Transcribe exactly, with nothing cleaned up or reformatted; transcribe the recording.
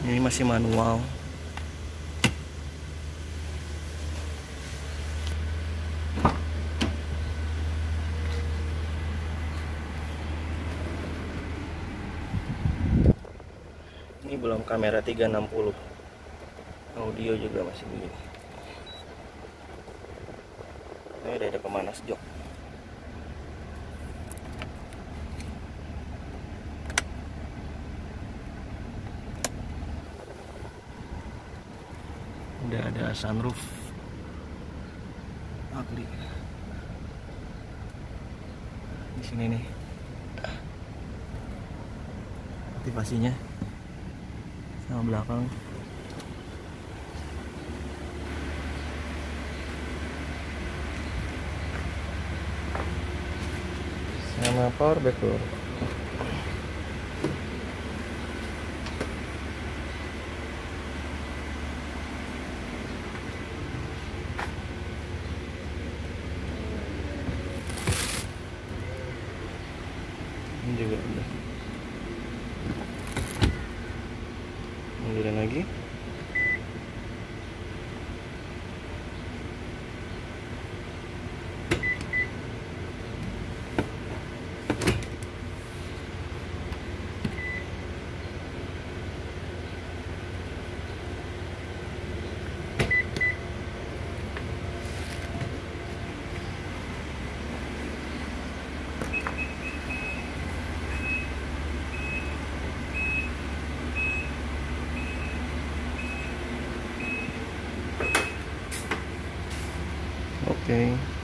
Ini masih manual. Ini belum kamera tiga enam puluh. Audio juga masih begini. Ini udah ada pemanas jok. Udah ada sunroof. Ugly. Di sini nih. Aktivasinya sama belakang. Sama power backward. Ini juga udah. Mundurin lagi. Oke.